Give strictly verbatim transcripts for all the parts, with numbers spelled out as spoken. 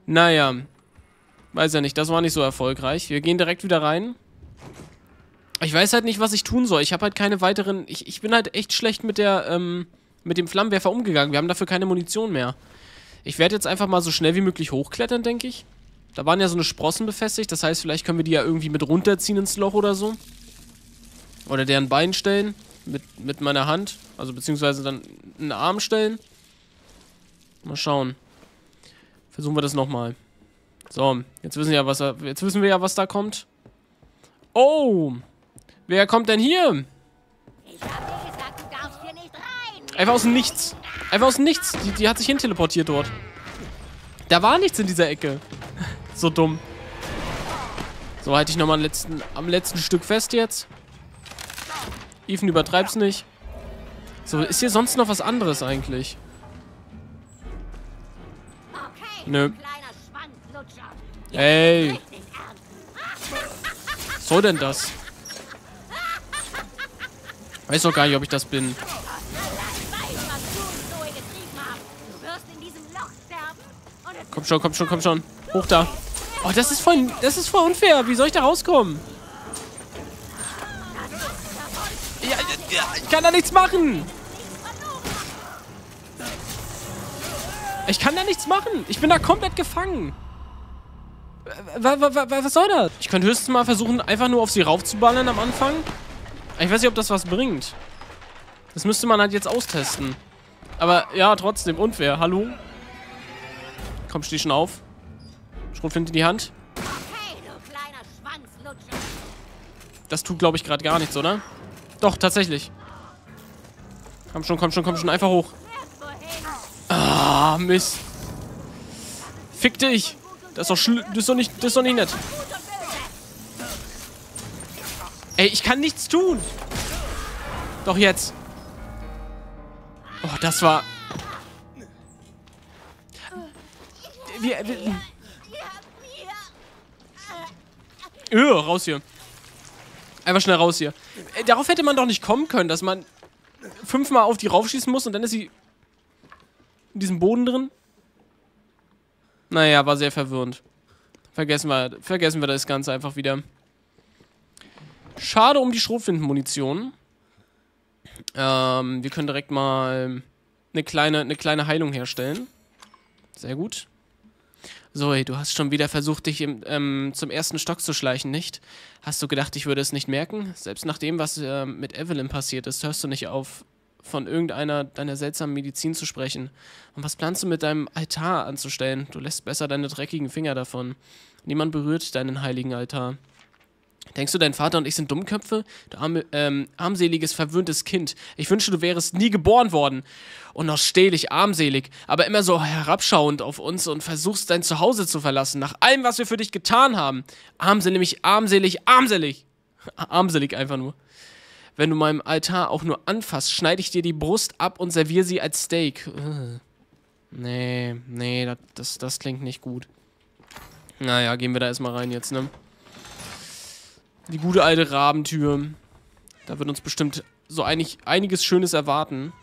Naja. Weiß ja nicht, das war nicht so erfolgreich. Wir gehen direkt wieder rein. Ich weiß halt nicht, was ich tun soll. Ich habe halt keine weiteren... Ich, ich bin halt echt schlecht mit der, ähm, mit dem Flammenwerfer umgegangen. Wir haben dafür keine Munition mehr. Ich werde jetzt einfach mal so schnell wie möglich hochklettern, denke ich. Da waren ja so eine Sprossen befestigt. Das heißt, vielleicht können wir die ja irgendwie mit runterziehen ins Loch oder so. Oder deren Bein stellen. Mit, mit meiner Hand. Also beziehungsweise dann einen Arm stellen. Mal schauen. Versuchen wir das nochmal. So, jetzt wissen wir ja, was er, jetzt wissen wir ja, was da kommt. Oh! Wer kommt denn hier? Ich hab dir gesagt, du darfst hier nicht rein. Einfach aus dem Nichts. Einfach aus dem Nichts. Die, die hat sich hin teleportiert dort. Da war nichts in dieser Ecke. So dumm. So, halte ich nochmal am letzten, am letzten Stück fest jetzt. Ethan, übertreib's nicht. So, ist hier sonst noch was anderes eigentlich? Okay, Nö. du kleiner Schwanzlutscher. Ey. Richtig ernst. Was soll denn das? Weiß doch gar nicht, ob ich das bin. Ich weiß, was du und Zoe getrieben haben. Du wirst in diesem Loch sterben. Und es Komm schon, komm schon, komm schon. Hoch da. Oh, das ist voll, das ist voll unfair. Wie soll ich da rauskommen? Ja, ja, ja, ich kann da nichts machen. Ich kann da nichts machen. Ich bin da komplett gefangen. Was, was, was soll das? Ich könnte höchstens mal versuchen, einfach nur auf sie raufzuballern am Anfang. Ich weiß nicht, ob das was bringt. Das müsste man halt jetzt austesten. Aber ja, trotzdem, unfair. Hallo? Komm, steh schon auf. Schrotflinte in die Hand. okay, du kleiner Schwanzlutscher. Das tut, glaube ich, gerade gar nichts, oder? Doch, tatsächlich. Komm schon, komm schon, komm schon. Einfach hoch. Ah, Mist. Fick dich. Das ist doch schlimm. Das ist doch nicht, das ist doch nicht nett. Ey, ich kann nichts tun. Doch jetzt. Oh, das war... Wir... wir Öh, raus hier. Einfach schnell raus hier. Äh, darauf hätte man doch nicht kommen können, dass man fünfmal auf die raufschießen muss und dann ist sie in diesem Boden drin. Naja, war sehr verwirrend. Vergessen wir, vergessen wir das Ganze einfach wieder. Schade um die Schrotflintenmunition. Ähm, wir können direkt mal eine kleine, eine kleine Heilung herstellen. Sehr gut. Zoe, du hast schon wieder versucht, dich im, ähm, zum ersten Stock zu schleichen, nicht? Hast du gedacht, ich würde es nicht merken? Selbst nach dem, was äh, mit Evelyn passiert ist, hörst du nicht auf, von irgendeiner deiner seltsamen Medizin zu sprechen. Und was planst du mit deinem Altar anzustellen? Du lässt besser deine dreckigen Finger davon. Niemand berührt deinen heiligen Altar. Denkst du, dein Vater und ich sind Dummköpfe? Du arme, ähm, armseliges, verwöhntes Kind. Ich wünschte, du wärest nie geboren worden. Und noch stehlig, armselig, aber immer so herabschauend auf uns und versuchst, dein Zuhause zu verlassen, nach allem, was wir für dich getan haben. Armselig, armselig, armselig. Armselig einfach nur. Wenn du meinem Altar auch nur anfasst, schneide ich dir die Brust ab und serviere sie als Steak. Ugh. Nee, nee, das, das, das klingt nicht gut. Naja, gehen wir da erstmal rein jetzt, ne? Die gute alte Rabentür. Da wird uns bestimmt so einig, einiges Schönes erwarten.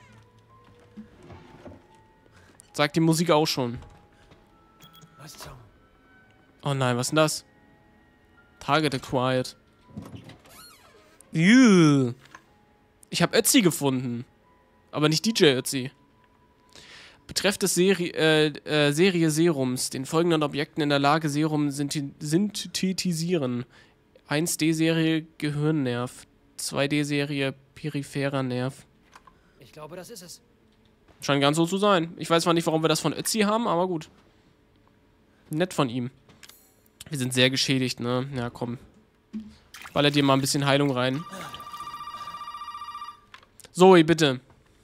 Sagt die Musik auch schon. Was zum... Oh nein, was ist denn das? Target acquired. Ew. Ich habe Ötzi gefunden. Aber nicht D J Ötzi. Betreff des Seri äh, äh, Serie Serums. Den folgenden Objekten in der Lage, Serum synthetisieren. eins D-Serie Gehirnnerv. zwei D-Serie peripherer Nerv. Ich glaube, das ist es. Scheint ganz so zu sein. Ich weiß zwar nicht, warum wir das von Ötzi haben, aber gut. Nett von ihm. Wir sind sehr geschädigt, ne? Ja, komm. Baller dir mal ein bisschen Heilung rein. Zoe, bitte.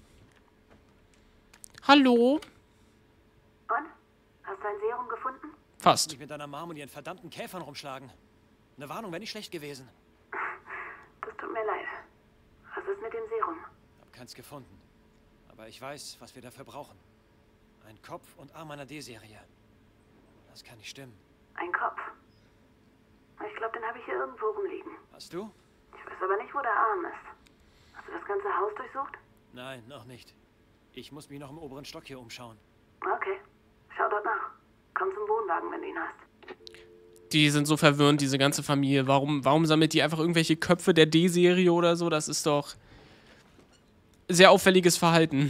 Hallo? Und? Hast du ein Serum gefunden? Fast. Mich mit deiner Mom und ihren verdammten Käfern rumschlagen. Eine Warnung wäre nicht schlecht gewesen. Das tut mir leid. Was ist mit dem Serum? Hab keins gefunden. Aber ich weiß, was wir dafür brauchen. Ein Kopf und Arm einer D-Serie. Das kann nicht stimmen. Ein Kopf. Ich glaube, den habe ich hier irgendwo rumliegen. Hast du? Ich weiß aber nicht, wo der Arm ist. Hast du das ganze Haus durchsucht? Nein, noch nicht. Ich muss mich noch im oberen Stock hier umschauen. Okay. Schau dort nach. Komm zum Wohnwagen, wenn du ihn hast. Die sind so verwirrend, diese ganze Familie. Warum, warum sammelt die einfach irgendwelche Köpfe der D-Serie oder so? Das ist doch sehr auffälliges Verhalten.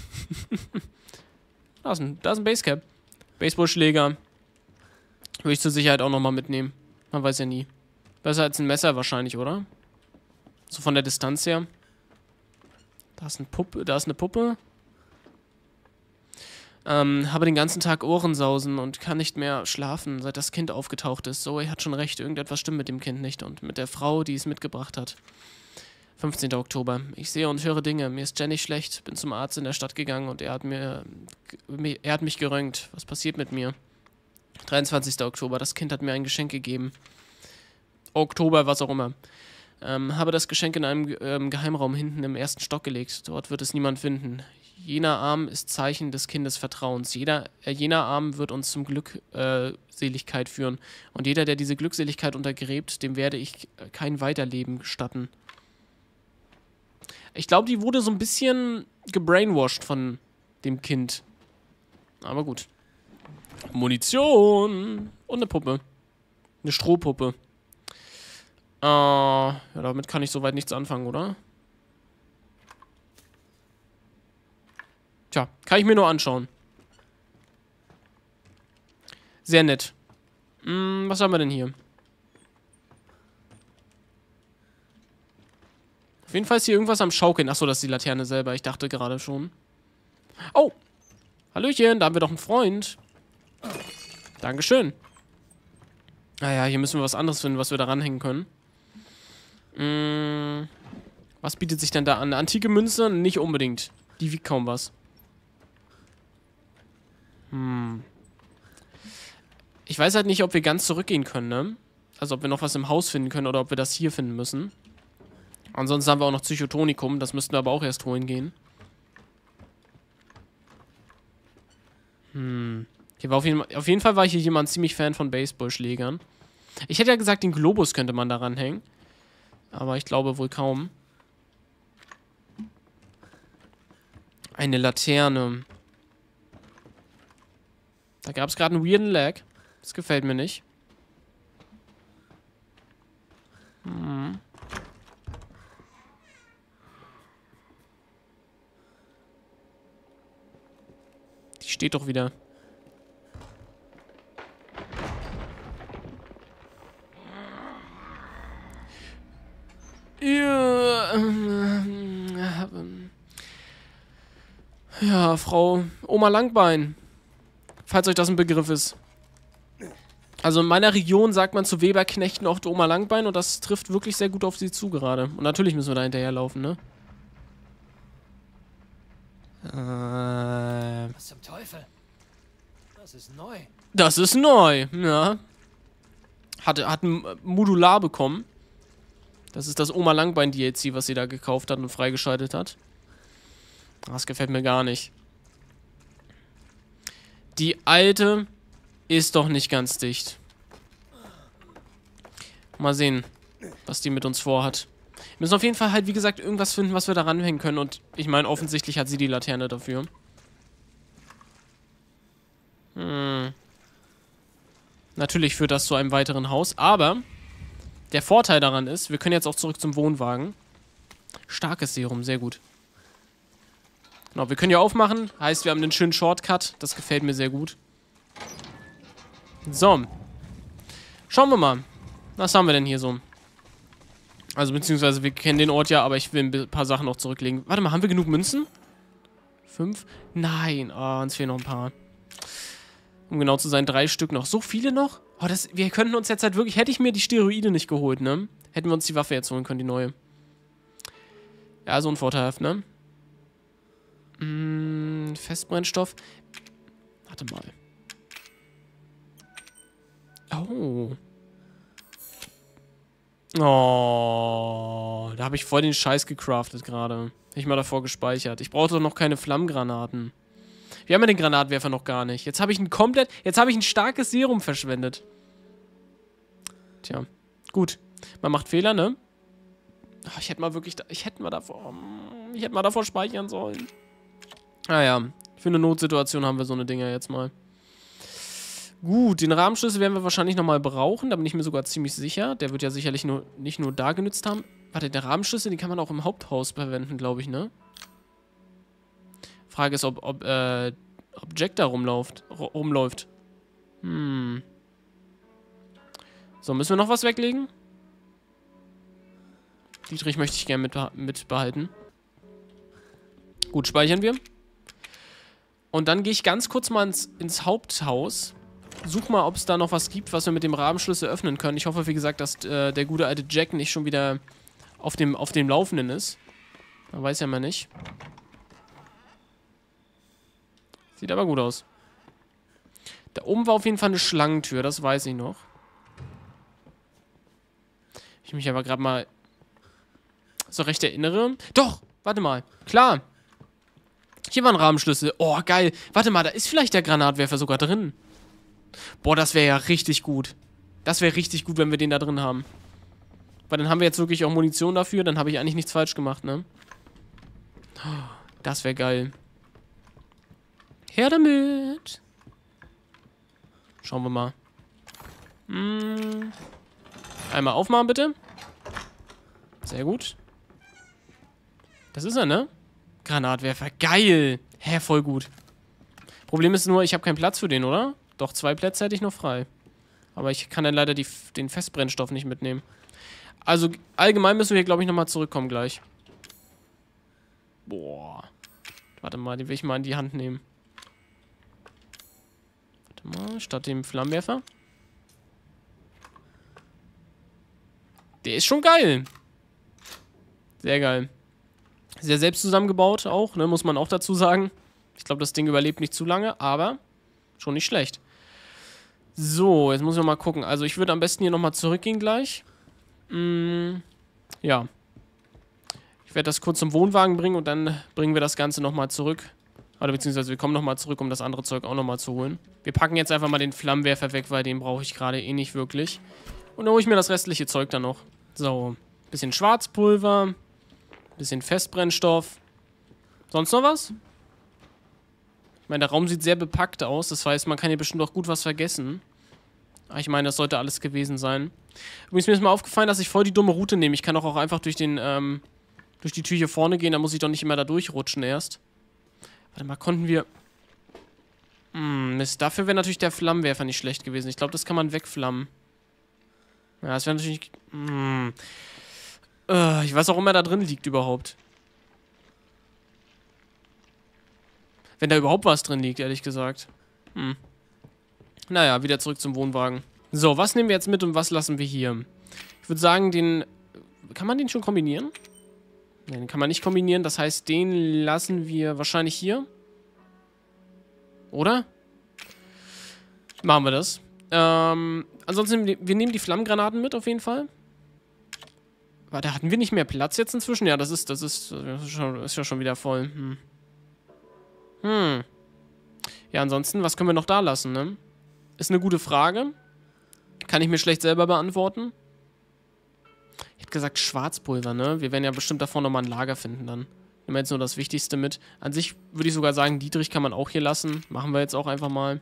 Da ist ein, da ist ein Basecap. Baseballschläger. Würde ich zur Sicherheit auch nochmal mitnehmen. Man weiß ja nie. Besser als ein Messer wahrscheinlich, oder? So von der Distanz her. Da ist, ein Puppe, da ist eine Puppe. Ähm, habe den ganzen Tag Ohrensausen und kann nicht mehr schlafen, seit das Kind aufgetaucht ist. Zoe hat schon recht, irgendetwas stimmt mit dem Kind nicht und mit der Frau, die es mitgebracht hat. fünfzehnter Oktober. Ich sehe und höre Dinge. Mir ist Jenny schlecht. Bin zum Arzt in der Stadt gegangen und er hat mir, er hat mich geröntgt. Was passiert mit mir? dreiundzwanzigster Oktober. Das Kind hat mir ein Geschenk gegeben. Oktober, was auch immer. Ähm, habe das Geschenk in einem ähm, Geheimraum hinten im ersten Stock gelegt. Dort wird es niemand finden. Jener Arm ist Zeichen des Kindes Vertrauens. Jeder, äh, jener Arm wird uns zum Glückseligkeit äh, führen. Und jeder, der diese Glückseligkeit untergräbt, dem werde ich äh, kein Weiterleben gestatten. Ich glaube, die wurde so ein bisschen gebrainwashed von dem Kind. Aber gut. Munition. Und eine Puppe. Eine Strohpuppe. Äh, ja, damit kann ich soweit nichts anfangen, oder? Tja, kann ich mir nur anschauen. Sehr nett. Hm, was haben wir denn hier? Auf jeden Fall ist hier irgendwas am Schaukeln. Achso, das ist die Laterne selber. Ich dachte gerade schon. Oh! Hallöchen, da haben wir doch einen Freund. Dankeschön. Naja, hier müssen wir was anderes finden, was wir da ranhängen können. Hm, was bietet sich denn da an? Eine antike Münze? Nicht unbedingt. Die wiegt kaum was. Hm. Ich weiß halt nicht, ob wir ganz zurückgehen können, ne? Also ob wir noch was im Haus finden können oder ob wir das hier finden müssen. Ansonsten haben wir auch noch Psychotonikum. Das müssten wir aber auch erst holen gehen. Hm. Hier war auf, jeden, auf jeden Fall war hier jemand ziemlich Fan von Baseballschlägern. Ich hätte ja gesagt, den Globus könnte man da ranhängen. Aber ich glaube wohl kaum. Eine Laterne. Da gab es gerade einen weirden Lag. Das gefällt mir nicht. Hm. Die steht doch wieder. Ja, Frau Oma Langbein. Falls euch das ein Begriff ist. Also in meiner Region sagt man zu Weberknechten oft Oma Langbein und das trifft wirklich sehr gut auf sie zu gerade. Und natürlich müssen wir da hinterherlaufen, ne? Äh, Was zum Teufel? Das ist neu. Das ist neu, ja. Hat, hat ein Modular bekommen. Das ist das Oma Langbein D L C, was sie da gekauft hat und freigeschaltet hat. Das gefällt mir gar nicht. Die alte ist doch nicht ganz dicht. Mal sehen, was die mit uns vorhat. Wir müssen auf jeden Fall halt, wie gesagt, irgendwas finden, was wir da ranhängen können. Und ich meine, offensichtlich hat sie die Laterne dafür. Hm. Natürlich führt das zu einem weiteren Haus, aber der Vorteil daran ist, wir können jetzt auch zurück zum Wohnwagen. Starkes Serum, sehr gut. Genau, wir können hier aufmachen. Heißt, wir haben einen schönen Shortcut. Das gefällt mir sehr gut. So. Schauen wir mal. Was haben wir denn hier so? Also, beziehungsweise, wir kennen den Ort ja, aber ich will ein paar Sachen noch zurücklegen. Warte mal, haben wir genug Münzen? Fünf? Nein. Oh, uns fehlen noch ein paar. Um genau zu sein, drei Stück noch. So viele noch? Oh, das, wir könnten uns jetzt halt wirklich... Hätte ich mir die Steroide nicht geholt, ne? Hätten wir uns die Waffe jetzt holen können, die neue. Ja, so unvorteilhaft, ne? Hm, Festbrennstoff. Warte mal. Oh. Oh. Da habe ich voll den Scheiß gecraftet gerade. Hätte ich mal davor gespeichert. Ich brauche doch noch keine Flammgranaten. Wir haben ja den Granatwerfer noch gar nicht. Jetzt habe ich ein komplett... Jetzt habe ich ein starkes Serum verschwendet. Tja. Gut. Man macht Fehler, ne? Ach, ich hätte mal wirklich... Ich hätte mal davor... Ich hätte mal davor speichern sollen. Naja. Für eine Notsituation haben wir so eine Dinger jetzt mal. Gut, den Rahmenschlüssel werden wir wahrscheinlich nochmal brauchen. Da bin ich mir sogar ziemlich sicher. Der wird ja sicherlich nur, nicht nur da genützt haben. Warte, der Rahmenschlüssel, den kann man auch im Haupthaus verwenden, glaube ich, ne? Frage ist, ob, ob, äh, ob Jack da rumläuft. rumläuft. Hm. So, müssen wir noch was weglegen? Dietrich möchte ich gerne mit, mit behalten. Gut, speichern wir. Und dann gehe ich ganz kurz mal ins, ins Haupthaus. Such mal, ob es da noch was gibt, was wir mit dem Rahmenschlüssel öffnen können. Ich hoffe, wie gesagt, dass äh, der gute alte Jack nicht schon wieder auf dem, auf dem Laufenden ist. Man weiß ja mal nicht. Sieht aber gut aus. Da oben war auf jeden Fall eine Schlangentür, das weiß ich noch. Ich mich aber gerade mal so recht erinnere. Doch, warte mal. Klar. Hier war ein Rahmenschlüssel. Oh, geil. Warte mal, da ist vielleicht der Granatwerfer sogar drin. Boah, das wäre ja richtig gut. Das wäre richtig gut, wenn wir den da drin haben. Weil dann haben wir jetzt wirklich auch Munition dafür. Dann habe ich eigentlich nichts falsch gemacht, ne? Das wäre geil. Her damit. Schauen wir mal. Hm. Einmal aufmachen, bitte. Sehr gut. Das ist er, ne? Granatwerfer. Geil. Hä, voll gut. Problem ist nur, ich habe keinen Platz für den, oder? Doch, zwei Plätze hätte ich noch frei. Aber ich kann dann leider die, den Festbrennstoff nicht mitnehmen. Also, allgemein müssen wir hier, glaube ich, nochmal zurückkommen gleich. Boah. Warte mal, den will ich mal in die Hand nehmen. Warte mal, statt dem Flammenwerfer. Der ist schon geil. Sehr geil. Sehr selbst zusammengebaut auch, ne, muss man auch dazu sagen. Ich glaube, das Ding überlebt nicht zu lange, aber schon nicht schlecht. So, jetzt muss ich mal gucken. Also ich würde am besten hier nochmal zurückgehen gleich. Mm, ja. Ich werde das kurz zum Wohnwagen bringen und dann bringen wir das Ganze nochmal zurück. Oder beziehungsweise wir kommen nochmal zurück, um das andere Zeug auch nochmal zu holen. Wir packen jetzt einfach mal den Flammenwerfer weg, weil den brauche ich gerade eh nicht wirklich. Und dann hole ich mir das restliche Zeug dann noch. So, bisschen Schwarzpulver, bisschen Festbrennstoff. Sonst noch was? Ich meine, der Raum sieht sehr bepackt aus. Das heißt, man kann hier bestimmt auch gut was vergessen. Aber ich meine, das sollte alles gewesen sein. Übrigens, mir ist mal aufgefallen, dass ich voll die dumme Route nehme. Ich kann doch auch einfach durch den, ähm, durch die Tür hier vorne gehen. Da muss ich doch nicht immer da durchrutschen erst. Warte mal, konnten wir... Hm, Mist. Dafür wäre natürlich der Flammenwerfer nicht schlecht gewesen. Ich glaube, das kann man wegflammen. Ja, das wäre natürlich... Hm. Uh, ich weiß auch immer, da drin liegt überhaupt. Wenn da überhaupt was drin liegt, ehrlich gesagt. Hm. Naja, wieder zurück zum Wohnwagen. So, was nehmen wir jetzt mit und was lassen wir hier? Ich würde sagen, den... Kann man den schon kombinieren? Ne, den kann man nicht kombinieren. Das heißt, den lassen wir wahrscheinlich hier. Oder? Machen wir das. Ähm, ansonsten, wir nehmen die Flammengranaten mit auf jeden Fall. Warte, hatten wir nicht mehr Platz jetzt inzwischen? Ja, das ist, das ist, das ist, schon, ist ja schon wieder voll. Hm. Hm. Ja, ansonsten, was können wir noch da lassen, ne? Ist eine gute Frage. Kann ich mir schlecht selber beantworten. Ich hätte gesagt Schwarzpulver, ne? Wir werden ja bestimmt davor nochmal ein Lager finden dann. Nehmen wir jetzt nur das Wichtigste mit. An sich würde ich sogar sagen, Dietrich kann man auch hier lassen. Machen wir jetzt auch einfach mal.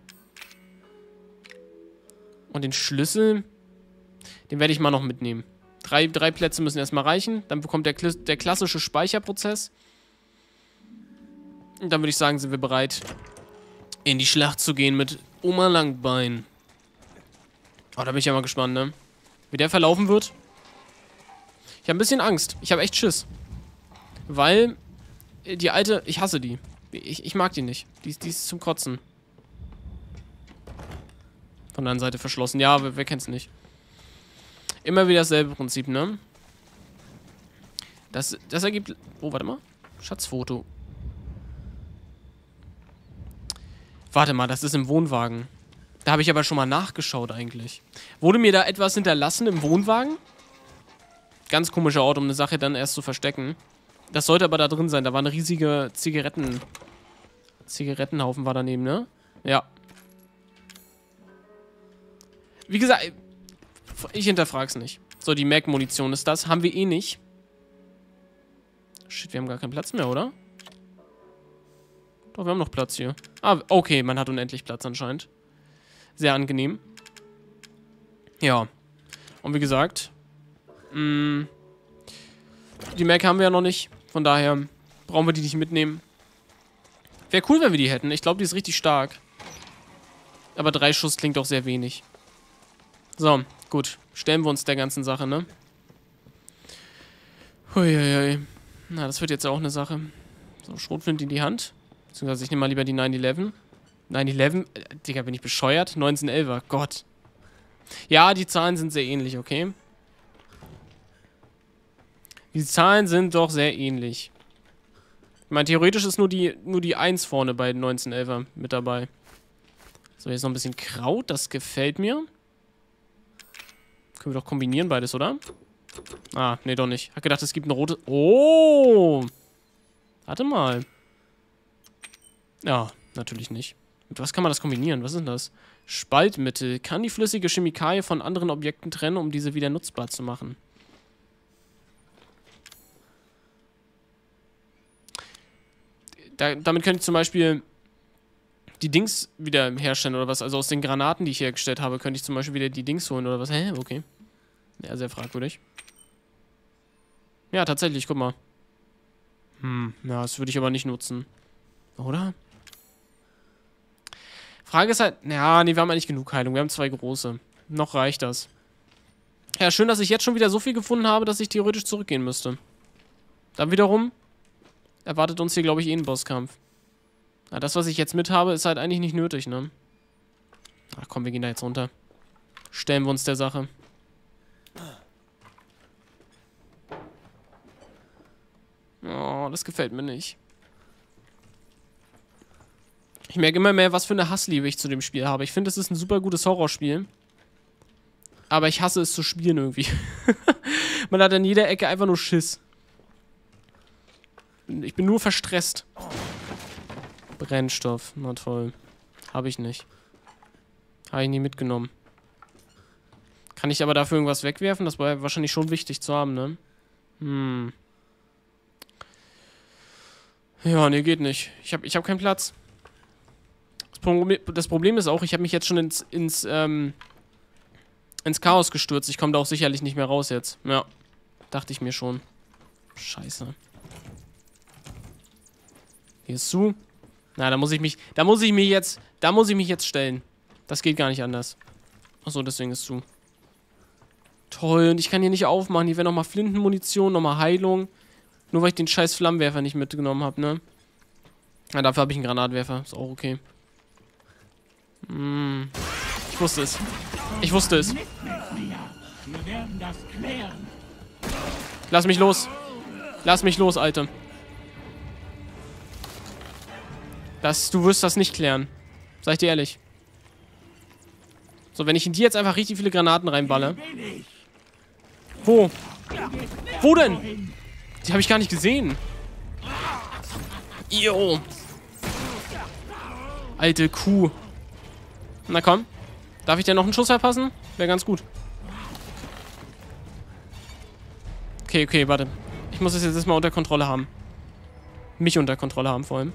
Und den Schlüssel, den werde ich mal noch mitnehmen. Drei, drei Plätze müssen erstmal reichen. Dann bekommt der, der klassische Speicherprozess. Und dann würde ich sagen, sind wir bereit, in die Schlacht zu gehen mit Oma Langbein. Oh, da bin ich ja mal gespannt, ne? Wie der verlaufen wird. Ich habe ein bisschen Angst. Ich habe echt Schiss. Weil die alte... Ich hasse die. Ich, ich mag die nicht. Die, die ist zum Kotzen. Von der anderen Seite verschlossen. Ja, wer, wer kennt's nicht? Immer wieder dasselbe Prinzip, ne? Das, das ergibt... Oh, warte mal. Schatzfoto. Warte mal, das ist im Wohnwagen. Da habe ich aber schon mal nachgeschaut eigentlich. Wurde mir da etwas hinterlassen im Wohnwagen? Ganz komischer Ort, um eine Sache dann erst zu verstecken. Das sollte aber da drin sein. Da war eine riesige Zigaretten... Zigarettenhaufen war daneben, ne? Ja. Wie gesagt, ich hinterfrag's nicht. So, die Mac-Munition ist das. Haben wir eh nicht. Shit, wir haben gar keinen Platz mehr, oder? Doch, wir haben noch Platz hier. Ah, okay, man hat unendlich Platz anscheinend. sehr angenehm. Ja. Und wie gesagt, mh, die Mac haben wir ja noch nicht. Von daher brauchen wir die nicht mitnehmen. Wäre cool, wenn wir die hätten. Ich glaube, die ist richtig stark. Aber drei Schuss klingt auch sehr wenig. So, gut. Stellen wir uns der ganzen Sache, ne? Huiuiui. Na, das wird jetzt auch eine Sache. So, Schrotflinte in die Hand. Beziehungsweise ich nehme mal lieber die nine eleven. nine eleven? Äh, Digga, bin ich bescheuert? neunzehnhundertelfer. Gott. Ja, die Zahlen sind sehr ähnlich, okay? Die Zahlen sind doch sehr ähnlich. Ich meine, theoretisch ist nur die, nur die eins vorne bei neunzehnhundertelfer mit dabei. So, jetzt noch ein bisschen Kraut. Das gefällt mir. Können wir doch kombinieren beides, oder? Ah, nee, doch nicht. Hab gedacht, es gibt eine rote... Oh! Warte mal. Ja, natürlich nicht. Mit was kann man das kombinieren? Was ist denn das? Spaltmittel. Kann die flüssige Chemikalie von anderen Objekten trennen, um diese wieder nutzbar zu machen. Da, damit könnte ich zum Beispiel die Dings wieder herstellen oder was. Also aus den Granaten, die ich hergestellt habe, könnte ich zum Beispiel wieder die Dings holen oder was. Hä? Okay. Ja, sehr fragwürdig. Ja, tatsächlich, guck mal. Hm, ja, das würde ich aber nicht nutzen. Oder? Frage ist halt, ja, nee, wir haben eigentlich genug Heilung. Wir haben zwei große. Noch reicht das. Ja, schön, dass ich jetzt schon wieder so viel gefunden habe, dass ich theoretisch zurückgehen müsste. Dann wiederum erwartet uns hier, glaube ich, eh ein Bosskampf. Ja, das, was ich jetzt mit habe, ist halt eigentlich nicht nötig, ne? Ach komm, wir gehen da jetzt runter. Stellen wir uns der Sache. Oh, das gefällt mir nicht. Ich merke immer mehr, was für eine Hassliebe ich zu dem Spiel habe. Ich finde, es ist ein super gutes Horrorspiel. Aber ich hasse es zu spielen irgendwie. Man hat an jeder Ecke einfach nur Schiss. Ich bin nur verstresst. Brennstoff. Na toll. Habe ich nicht. Habe ich nie mitgenommen. Kann ich aber dafür irgendwas wegwerfen? Das war wahrscheinlich schon wichtig zu haben, ne? Hm. Ja, nee, geht nicht. Ich habe ich hab keinen Platz. Das Problem, das Problem ist auch, ich habe mich jetzt schon ins, ins, ähm, ins Chaos gestürzt. Ich komme da auch sicherlich nicht mehr raus jetzt. Ja. Dachte ich mir schon. Scheiße. Hier ist zu. Na, da muss ich mich, da muss ich mich jetzt, da muss ich mich jetzt stellen. Das geht gar nicht anders. Achso, deswegen ist zu. Toll, und ich kann hier nicht aufmachen. Hier wäre nochmal Flintenmunition, nochmal Heilung. Nur weil ich den scheiß Flammenwerfer nicht mitgenommen habe, ne? Ja, dafür habe ich einen Granatwerfer. Ist auch okay. Hm. Ich wusste es. Ich wusste es. Lass mich los. Lass mich los, Alter. Das, du wirst das nicht klären. Sag ich dir ehrlich. So, wenn ich in die jetzt einfach richtig viele Granaten reinballe. Wo? Wo denn? Die habe ich gar nicht gesehen. Jo. Alte Kuh. Na komm. Darf ich dir noch einen Schuss verpassen? Wäre ganz gut. Okay, okay, warte. Ich muss es jetzt erstmal unter Kontrolle haben. Mich unter Kontrolle haben vor allem.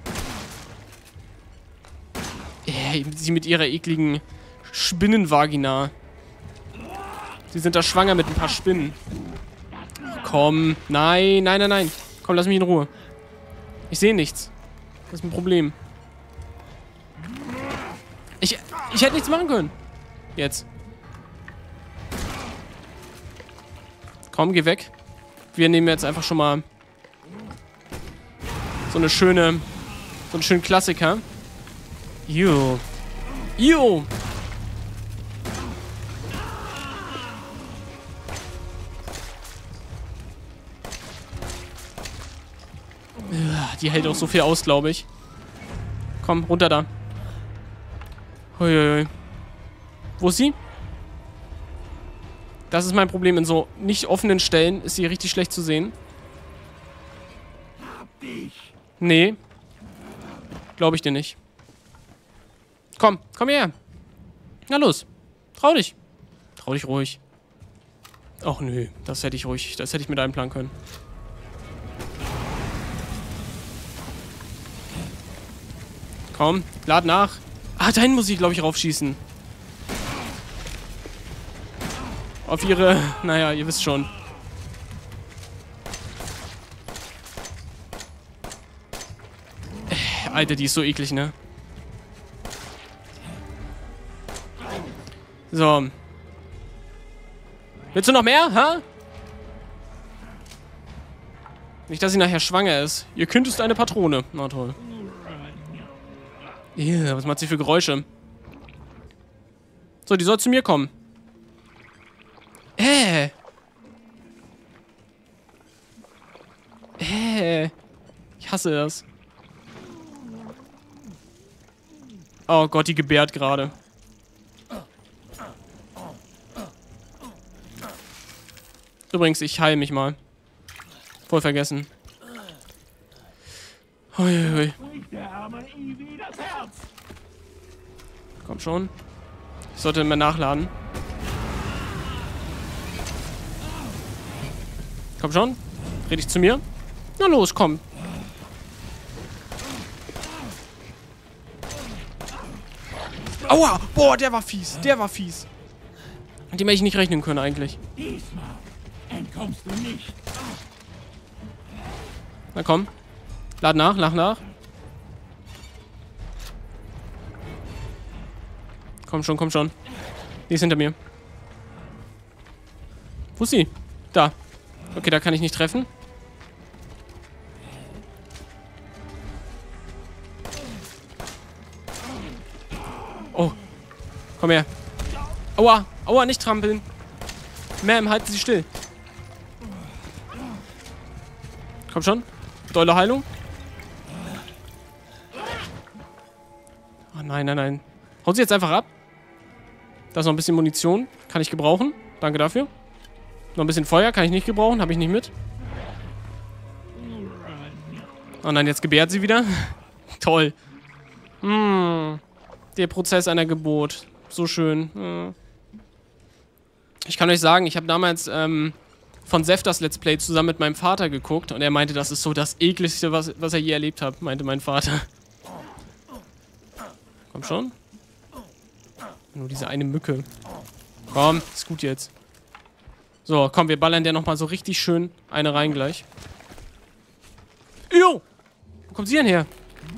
Äh, sie mit ihrer ekligen Spinnenvagina. Sie sind da schwanger mit ein paar Spinnen. Komm. Nein, nein, nein, nein. Komm, lass mich in Ruhe. Ich sehe nichts. Das ist ein Problem. Ich, ich hätte nichts machen können. Jetzt. Komm, geh weg. Wir nehmen jetzt einfach schon mal so eine schöne, so einen schönen Klassiker. Jo. Jo. Die hält auch so viel aus, glaube ich. Komm, runter da. Huiuiui. Wo ist sie? Das ist mein Problem. In so nicht offenen Stellen ist sie richtig schlecht zu sehen. Nee. Glaube ich dir nicht. Komm, komm her. Na los. Trau dich. Trau dich ruhig. Ach nö, das hätte ich ruhig, das hätte ich mit einplanen können. Komm, lad nach. Ah, dahin muss ich, glaube ich, raufschießen. Auf ihre... Naja, ihr wisst schon. Äh, Alter, die ist so eklig, ne? So. Willst du noch mehr, ha? Nicht, dass sie nachher schwanger ist. Ihr Kind ist eine Patrone. Na toll. Yeah, was macht sie für Geräusche? So, die soll zu mir kommen. Äh. Äh. Ich hasse das. Oh Gott, die gebärt gerade. Übrigens, ich heile mich mal. Voll vergessen. Hui, hui. Komm schon. Ich sollte mehr nachladen. Komm schon. Dreh dich zu mir. Na los, komm. Aua! Boah, der war fies. Der war fies. Mit dem hätte ich nicht rechnen können eigentlich. Diesmal entkommst du nicht. Na komm. Lad nach, lach nach. Komm schon, komm schon. Die ist hinter mir. Wo ist sie? Da. Okay, da kann ich nicht treffen. Oh. Komm her. Aua. Aua, nicht trampeln. Ma'am, halten Sie still. Komm schon. Dolle Heilung. Oh nein, nein, nein. Haut sie jetzt einfach ab. Da ist noch ein bisschen Munition. Kann ich gebrauchen. Danke dafür. Noch ein bisschen Feuer. Kann ich nicht gebrauchen. Habe ich nicht mit. Oh nein, jetzt gebärt sie wieder. Toll. Hm. Der Prozess einer Geburt. So schön. Hm. Ich kann euch sagen, ich habe damals ähm, von Seth das Let's Play zusammen mit meinem Vater geguckt. Und er meinte, das ist so das ekligste, was, was er je erlebt hat. Meinte mein Vater. Komm schon. Nur diese eine Mücke. Komm, ist gut jetzt. So, komm, wir ballern der nochmal so richtig schön eine rein gleich. Jo! Wo kommt sie denn her?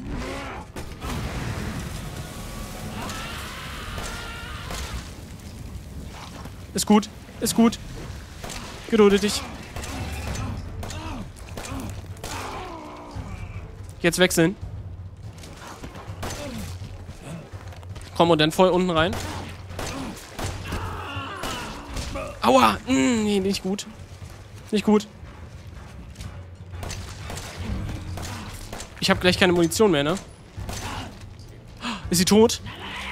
Ist gut, ist gut. Gedulde dich. Jetzt wechseln. Komm, und dann voll unten rein. Aua! Mm, nee, nicht gut. Nicht gut. Ich habe gleich keine Munition mehr, ne? Ist sie tot?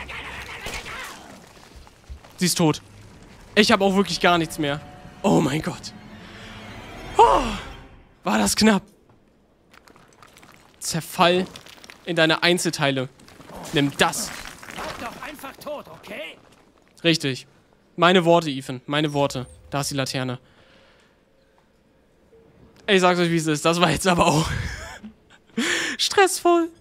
Sie ist tot. Ich habe auch wirklich gar nichts mehr. Oh mein Gott. Oh, war das knapp. Zerfall in deine Einzelteile. Nimm das. Bleib doch einfach tot, okay? Richtig. Meine Worte, Ethan. Meine Worte. Da ist die Laterne. Ich sag's euch, wie es ist. Das war jetzt aber auch stressvoll.